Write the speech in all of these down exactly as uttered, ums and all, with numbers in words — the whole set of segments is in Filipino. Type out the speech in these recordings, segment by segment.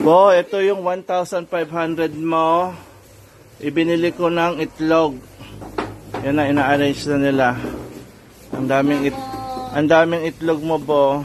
Bo, ito yung one thousand five hundred mo. Ibinili ko ng itlog. Yan na, ina-arrange na nila. Ang daming it ang daming itlog mo, Bo.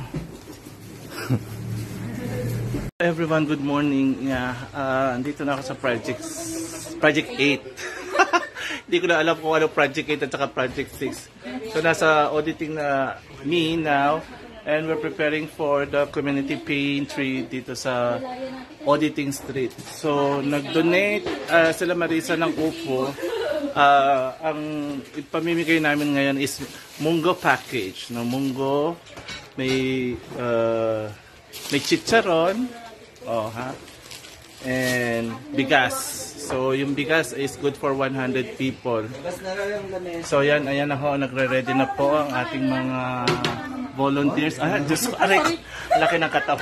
Everyone, good morning. Yeah, uh, andito na ako sa project project eight. Hindi ko na alam kung ano project eight at saka project six. So nasa auditing na me now. And we're preparing for the community pantry dito sa Auditing Street. So, nag-donate uh, sila Marisa ng upo. Uh, ang ipamimigay namin ngayon is munggo package. No? Munggo, may, uh, may chicharon, oh, ha? And bigas. So, yung bigas is good for one hundred people. So, yan, ayan ako, nagre-ready na po ang ating mga volunteers. Ah, Diyos ko, aray, laki ng katap.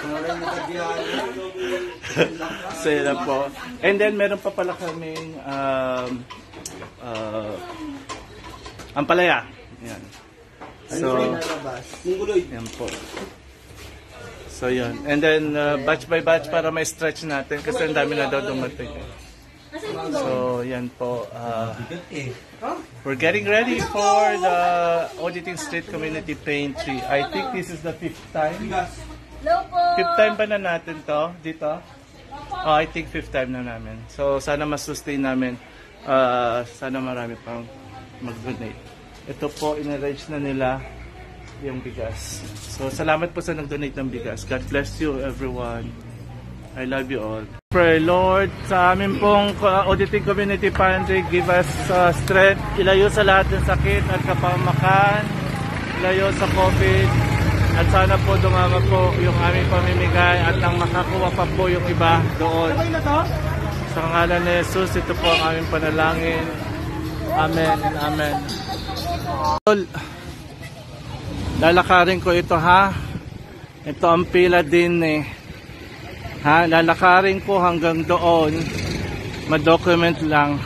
So, yan po. And then, meron pa pala kaming um, uh, ampalaya. Yan. So, yan po. So, yan. And then, uh, batch by batch para may stretch natin kasi ang dami na daw dumating. So, yan po. Uh, we're getting ready for the Auditing Street Community Pantry. I think this is the fifth time. Fifth time ba na natin to? Dito? Oh, I think fifth time na namin. So, sana mas-sustain namin. Uh, sana marami pang mag-donate. Ito po, in-arrange na nila yung bigas. So, salamat po sa nag-donate ng bigas. God bless you, everyone. I love you all. Pray, Lord, sa amin pong Auditing Community Pantry, give us uh, strength, ilayo sa lahat ng sakit at kapamakan, ilayo sa COVID, at sana po dumama po yung aming pamimigay at nang makakuha pa po yung iba doon. Sa ngalan ni Jesus, ito po ang aming panalangin. Amen and amen. Lalakarin ko ito, ha? Ito ang pila din eh. Ha, lalakarin ko hanggang doon, ma-document lang.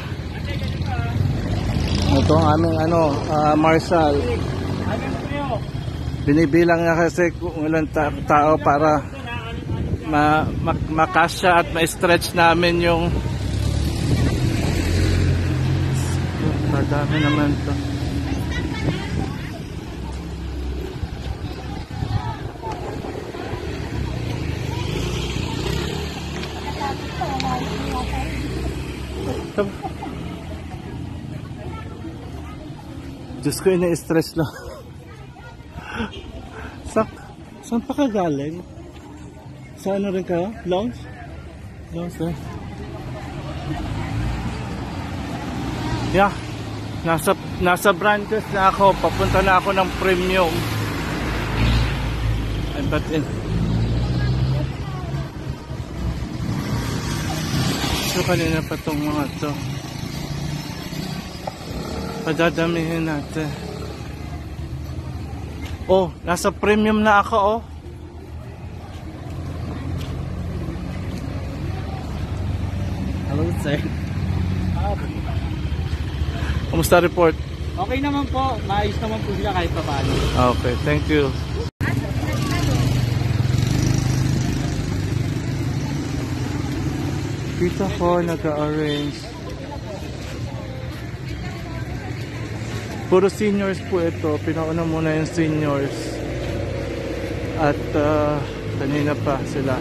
Ito ang aming ano, uh, marshal. Binibilang niya kasi kung ilang ta tao para ma ma makasya at ma-stretch namin yung madami naman to. Diyos ko, ina-stress lang. Sa, saan pa ka galing? Sa ano rin ka? Lounge? Lounge eh. Yeah. Nasa, nasa branches na ako. Papunta na ako ng premium. Ay, but in. So, kanina pa itong mga to. Padadamihin natin. Oh, nasa premium na ako, oh. Hello, sir. Kumusta report? Okay naman po. Maayos naman po sila kahit pa paano. Okay, thank you. Dito ko nag-arrange. Puro seniors po ito. Pinauna muna yung seniors. At uh, kanina pa sila.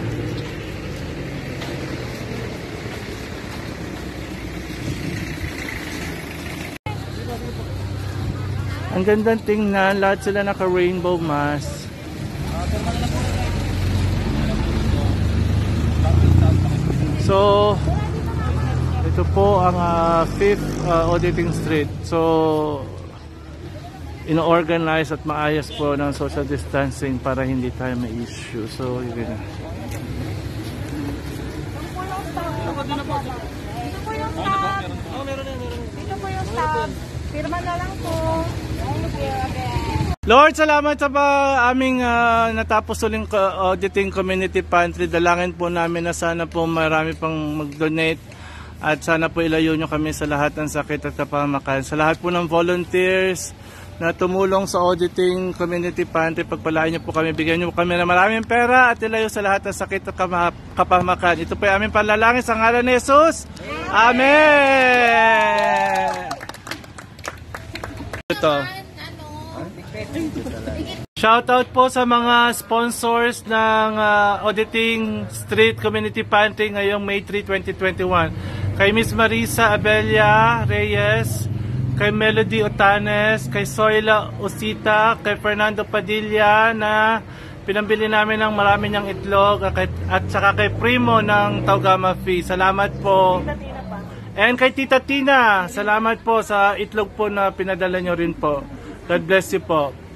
Ang gandang tingnan. Lahat sila naka-rainbow mask. So, ito po ang uh, fifth uh, Auditing Street. So, ino-organize at maayos po ng social distancing para hindi tayo may issue. So, yun na. Ito po yung staff. Ito po yung staff. Pirma na lang po. Lord, salamat sa pa aming uh, natapos uling Auditing Community Pantry. Dalangin po namin na sana po marami pang mag-donate at sana po ilayo nyo kami sa lahat ng sakit at kapamakan. Sa lahat po ng volunteers, na tumulong sa auditing community pantry. Pagpalaan niyo po kami, bigyan niyo po kami ng maraming pera at ilayo sa lahat ng sakit at kama- kapahamakan. Ito po ay aming panlalangin sa ngalan ni Jesus. Amen! Ito. Shoutout po sa mga sponsors ng uh, Auditing Street Community Pantry ngayong May three, twenty twenty-one. Kay Miss Marisa Abelia Reyes, kay Melody Otanes, kay Soyla Osita, kay Fernando Padilla na pinambili namin ng marami niyang itlog at, at saka kay Primo ng Taugama Fee. Salamat po. And kay Tita Tina, salamat po sa itlog po na pinadala nyo rin po. God bless you po.